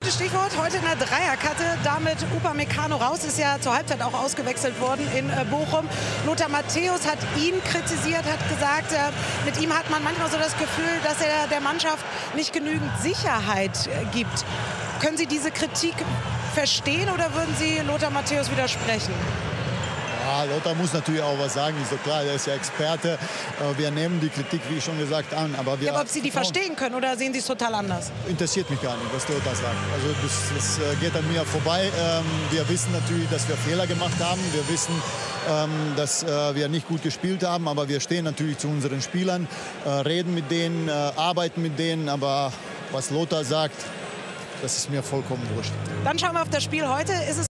Stichwort heute in der Dreierkette, damit Upamecano raus, ist ja zur Halbzeit auch ausgewechselt worden in Bochum. Lothar Matthäus hat ihn kritisiert, hat gesagt, mit ihm hat man manchmal so das Gefühl, dass er der Mannschaft nicht genügend Sicherheit gibt. Können Sie diese Kritik verstehen oder würden Sie Lothar Matthäus widersprechen? Ja, Lothar muss natürlich auch was sagen, ist doch klar, er ist ja Experte. Wir nehmen die Kritik, wie schon gesagt, an. Aber ob Sie die verstehen können oder sehen Sie es total anders? Interessiert mich gar nicht, was Lothar sagt. Also das geht an mir vorbei. Wir wissen natürlich, dass wir Fehler gemacht haben. Wir wissen, dass wir nicht gut gespielt haben. Aber wir stehen natürlich zu unseren Spielern, reden mit denen, arbeiten mit denen. Aber was Lothar sagt, das ist mir vollkommen wurscht. Dann schauen wir auf das Spiel heute. Ist es